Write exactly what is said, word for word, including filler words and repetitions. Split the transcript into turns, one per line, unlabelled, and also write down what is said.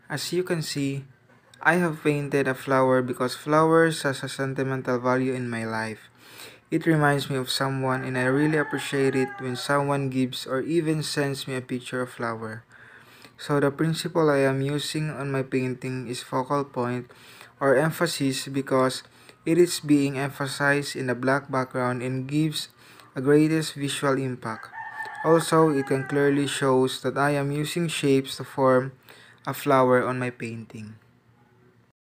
As you can see, I have painted a flower because flowers has a sentimental value in my life. It reminds me of someone and I really appreciate it when someone gives or even sends me a picture of flower. So the principle I am using on my painting is focal point or emphasis because it is being emphasized in a black background and gives a greatest visual impact. Also, it can clearly shows that I am using shapes to form a flower on my painting.